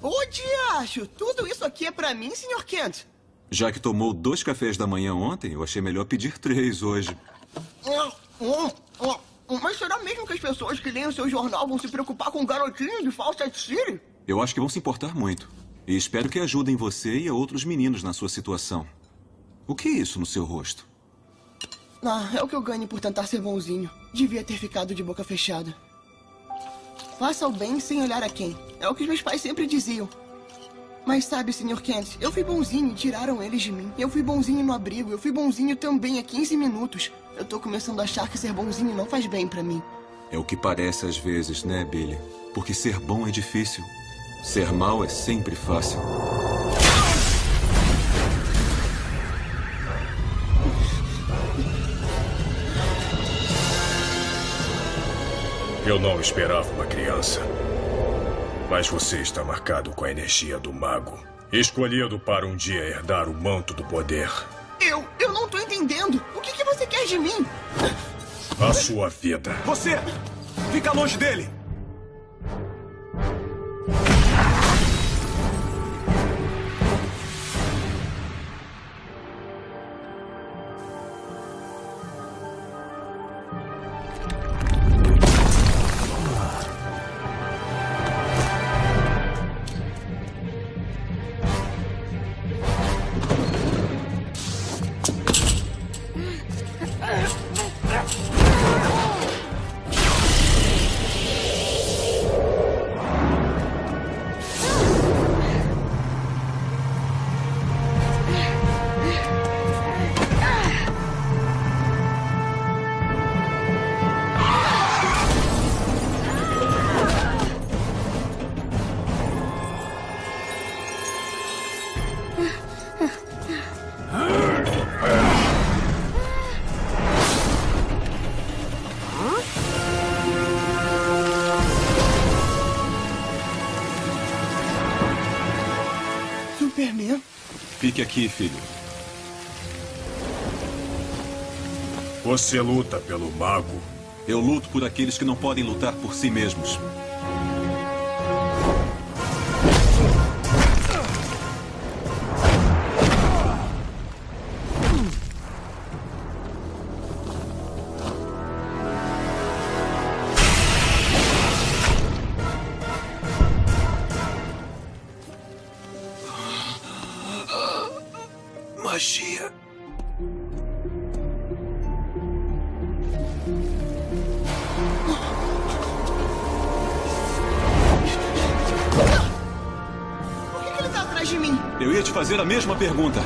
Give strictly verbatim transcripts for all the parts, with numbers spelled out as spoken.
Ô, diacho! Tudo isso aqui é pra mim, senhor Kent? Já que tomou dois cafés da manhã ontem, eu achei melhor pedir três hoje. Hum, hum, hum, mas será mesmo que as pessoas que leem o seu jornal vão se preocupar com o garotinho de Fawcett City? Eu acho que vão se importar muito. E espero que ajudem você e a outros meninos na sua situação. O que é isso no seu rosto? Ah, é o que eu ganho por tentar ser bonzinho. Devia ter ficado de boca fechada. Faça o bem sem olhar a quem. É o que os meus pais sempre diziam. Mas sabe, senhor Kent, eu fui bonzinho e tiraram eles de mim. Eu fui bonzinho no abrigo, eu fui bonzinho também há quinze minutos. Eu tô começando a achar que ser bonzinho não faz bem pra mim. É o que parece às vezes, né, Billy? Porque ser bom é difícil. Ser mal é sempre fácil. Eu não esperava uma criança. Mas você está marcado com a energia do mago. Escolhido para um dia herdar o manto do poder. Eu... eu não tô entendendo. O que, que você quer de mim? A sua vida. Você! Fica longe dele! Superman? Fique aqui, filho. Você luta pelo mago? Eu luto por aqueles que não podem lutar por si mesmos. Magia. Por que, que ele tá atrás de mim? Eu ia te fazer a mesma pergunta.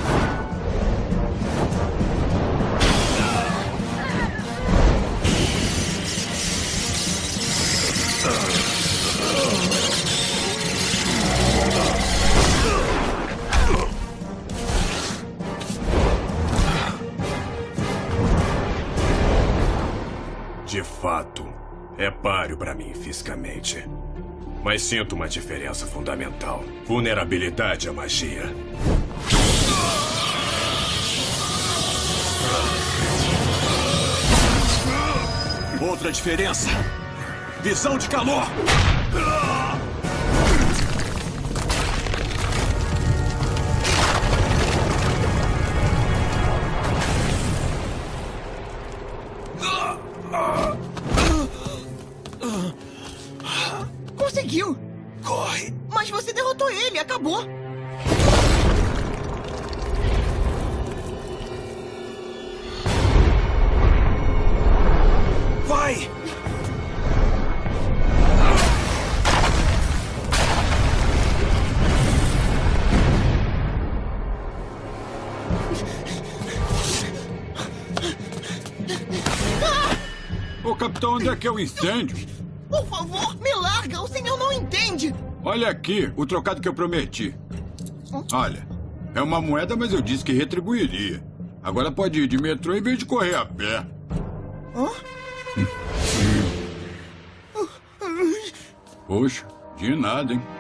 De fato, é páreo para mim fisicamente. Mas sinto uma diferença fundamental. Vulnerabilidade à magia. Outra diferença. Visão de calor. Conseguiu! Corre. Mas você derrotou ele, acabou! Vai! Ô, capitão, onde é que é o incêndio? Por favor, me larga! O senhor não entende! Olha aqui, o trocado que eu prometi. Olha, é uma moeda, mas eu disse que retribuiria. Agora pode ir de metrô em vez de correr a pé. Hã? Poxa, de nada, hein?